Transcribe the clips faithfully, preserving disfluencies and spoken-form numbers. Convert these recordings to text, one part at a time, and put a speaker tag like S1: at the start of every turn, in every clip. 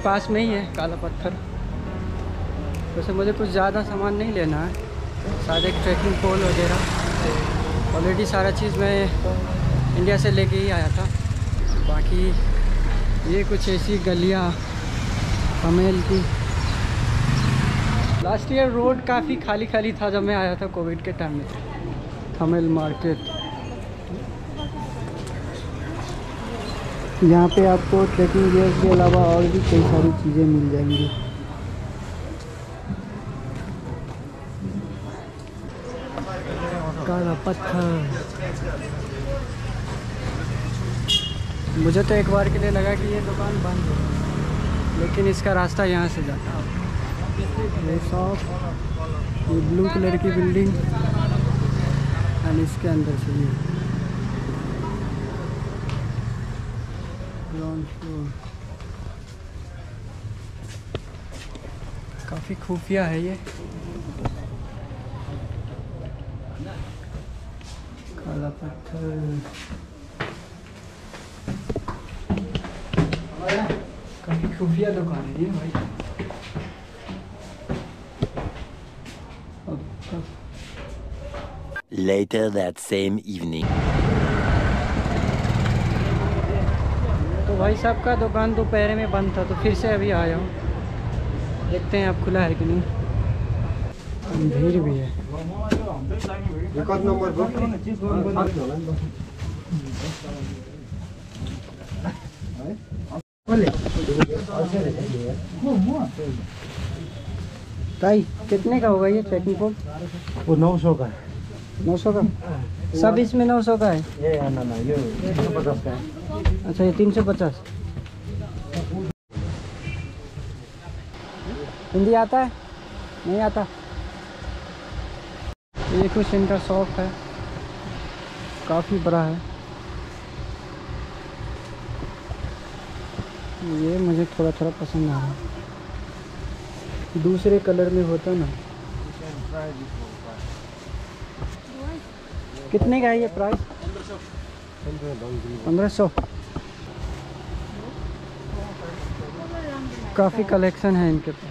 S1: पास में ही है काला पत्थर। वैसे मुझे कुछ ज़्यादा सामान नहीं लेना है, शायद एक ट्रैकिंग पोल वगैरह। ऑलरेडी सारा चीज़ मैं इंडिया से लेके ही आया था। बाकी ये कुछ ऐसी गलियाँ थमेल की। लास्ट ईयर रोड काफ़ी खाली खाली था जब मैं आया था कोविड के टाइम में। थमेल मार्केट, यहाँ पे आपको ट्रैकिंग गियर के अलावा और भी कई सारी चीज़ें मिल जाएंगी। काला पत्थर। मुझे तो एक बार के लिए लगा कि ये दुकान बंद है, लेकिन इसका रास्ता यहाँ से जाता है। ये शॉप, ये ब्लू कलर की बिल्डिंग और इसके अंदर से ये ग्राउंड फ्लोर। काफ़ी खुफिया है ये। काला पत्थर काफ़ी खुफिया दुकान है ये भाई।
S2: Later that same evening.
S1: तो भाई साहब का दुकान दोपहर में बंद था, तो फिर से अभी आया हूँ। देखते हैं अब खुला है कि नहीं। भीड़ भी है। भाई कितने का होगा ये ट्रैकिंग पोल?
S3: वो नौ सौ का है।
S1: नौ सौ का सब इसमें नौ सौ का है।
S3: ये ना ना ये तीन सौ पचास का है।
S1: अच्छा ये तीन सौ पचास। हिंदी आता है? नहीं आता। ये कुछ इनका शॉप है, काफ़ी बड़ा है। ये मुझे थोड़ा थोड़ा पसंद आ रहा है, दूसरे कलर में होता ना। कितने का है ये प्राइस? पंद्रह सौ। काफ़ी कलेक्शन है इनके पास।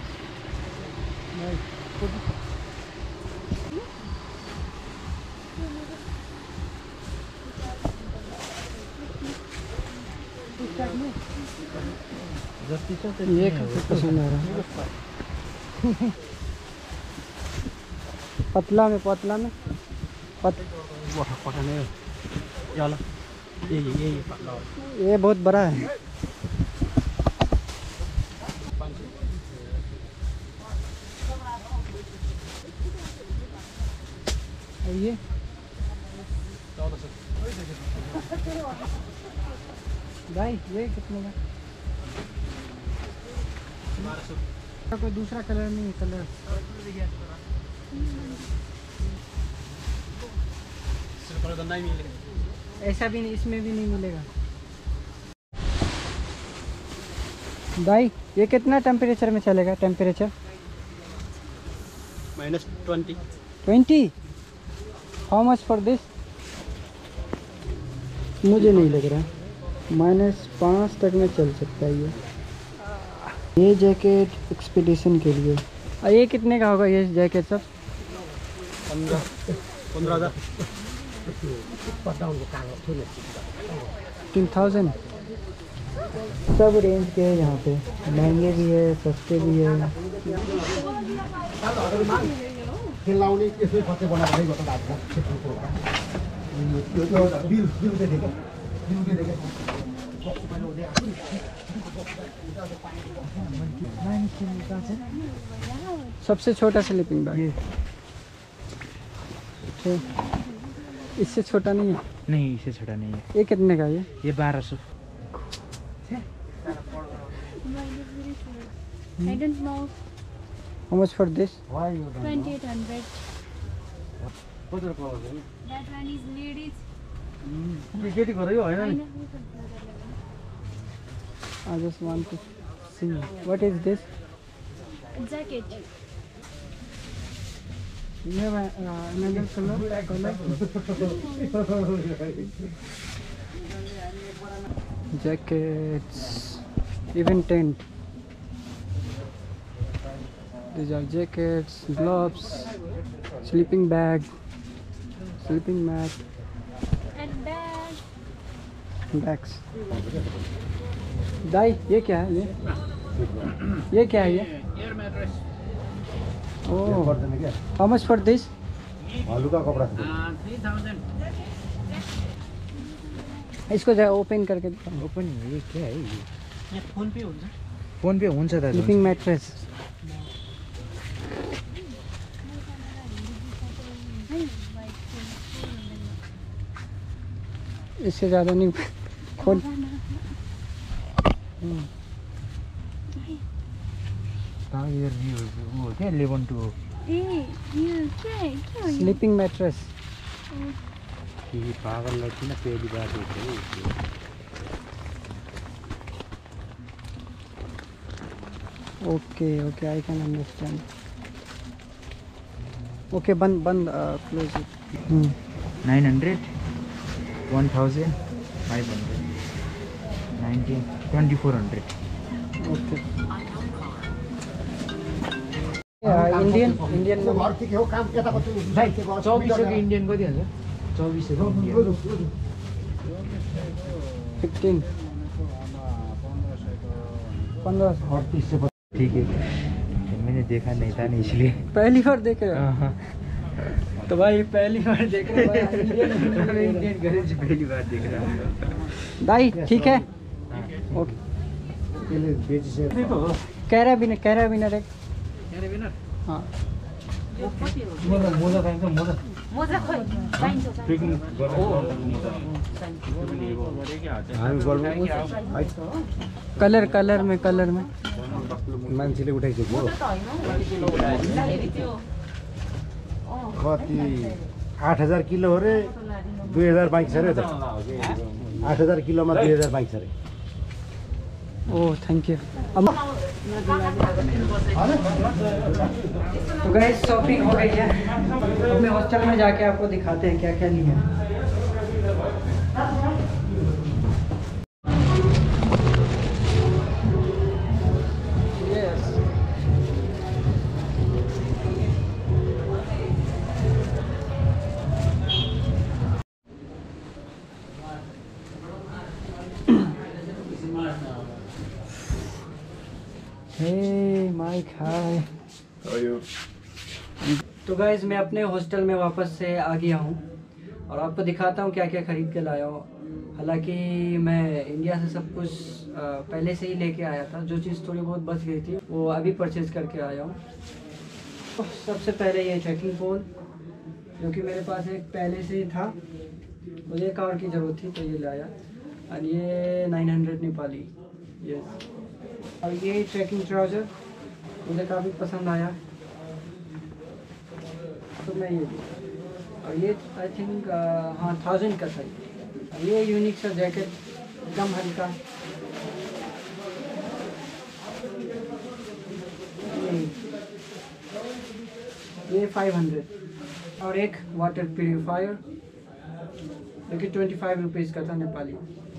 S1: ये काफ़ी पसंद आ रहा है। पतला में पतला में पत...
S3: ये ये ये
S1: ये बहुत बड़ा है। और ये भाई ये कितने का? कोई दूसरा कलर नहीं है, कलर ऐसा भी नहीं, इसमें भी नहीं मिलेगा। भाई ये कितना टेम्परेचर में चलेगा? Temperature
S3: minus twenty.
S1: Twenty. How much for this? मुझे नहीं लग रहा माइनस पाँच तक में चल सकता है ये। ये जैकेट एक्सपीडिशन के लिए। और ये कितने का होगा ये जैकेट सब?
S3: पंद्रह पंद्रह हज़ार।
S1: Ten thousand. सब रेंज के हैं यहाँ पे, महंगे भी है, सस्ते भी है। सबसे छोटा स्लीपिंग बैग। इससे छोटा नहीं है?
S3: नहीं इससे छोटा नहीं है।
S1: ये कितने का ये?
S3: ये बारह सौ।
S4: I don't know.
S1: How much for this?
S4: twenty-eight hundred. That one is ladies. I know.
S1: I just want to see. What is this?
S4: Jacket.
S1: You have a, uh, another color? color? Jackets, even tent. These are jackets, gloves, sleeping bag, sleeping mat,
S4: And bag.
S1: bags. दाई ये क्या है ये ये क्या है ये
S3: air mattress
S1: oh how much for this
S5: आलू का कपड़ा
S3: थ्री थाउजेंड
S1: इसको जरा ओपन करके दिखाओ
S3: ओपन ये क्या है ये फोन पे हुन्छ फोन पे हुन्छ दाजु
S1: स्लीपिंग मैट्रेस इससे ज़्यादा नहीं खोल
S3: टाइगर व्यू वो क्या इलेवन टू
S4: ए यो के के हो यो
S1: स्लीपिंग मैट्रेस
S3: ये पागललाई किन पहली बार देखेँ
S1: okay okay I can understand okay बंद बंद close it
S3: nine hundred one thousand five hundred nineteen twenty four hundred
S1: okay Indian Indian
S3: चौबिस सौ इन्डियन कति हुन्छ चौबिस सौ
S1: फिफ्टीन पंद्रह सौ
S3: अड़तीस सौ ठीक है मैंने देखा नहीं था नहीं इसलिए
S1: पहली बार देख रहे हो तो भाई पहली बार देख रहे हो
S3: इंडियन करेंसी पहली बार देख रहा हूँ
S1: दाई ठीक है ओके कैरा भी नहीं कैरा भी नहीं रे हाँ
S3: मोजा मोजा पाइन्छ मोजा
S4: मोजा खोइ चाहिन्छ
S1: कलर कलर में कलर में
S5: मान्छेले उठाइसक्यो कति आठ हजार किलो अरे दुई हजार बाइक छ अरे त आठ हजार किलोमा दुई हजार बाइक छ अरे
S1: ओह थैंक यू तो गाइस शॉपिंग हो गई है अपने हॉस्टल में जाके आपको दिखाते हैं क्या क्या लिया यस हे माइक हाय तो गाइज मैं अपने हॉस्टल में वापस से आ गया हूँ और आपको दिखाता हूँ क्या क्या ख़रीद के लाया हूँ। हालांकि मैं इंडिया से सब कुछ पहले से ही लेके आया था, जो चीज़ थोड़ी बहुत बच गई थी वो अभी परचेज़ करके आया हूँ। तो सबसे पहले ये ट्रैकिंग पोल जो कि मेरे पास एक पहले से ही था, मुझे एक और की ज़रूरत थी तो ये लाया। और ये नाइन हंड्रेड नेपाली ये। और ये ट्रैकिंग ट्राउज़र मुझे काफ़ी पसंद आया तो मैं ये लिया। और ये आई थिंक हाँ थाउजेंड का था। और ये यूनिक सा जैकेट एकदम हल्का, ये फाइव हंड्रेड। और एक वाटर प्यूरीफायर जो कि ट्वेंटी फाइव रुपीज़ का था नेपाली।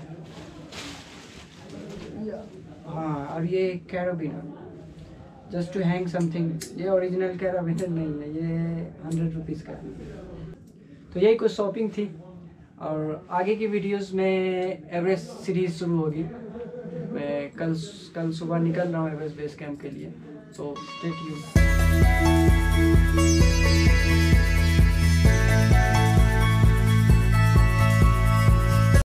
S1: हाँ और ये carabiner just to hang something. ये ओरिजिनल कैराबिनर नहीं है, ये हंड्रेड रुपीज़ का है। तो यही कुछ शॉपिंग थी और आगे की वीडियोस में एवरेस्ट सीरीज़ शुरू होगी। मैं कल कल सुबह निकल रहा हूँ एवरेस्ट बेस कैंप के लिए, तो स्टे ट्यून्ड।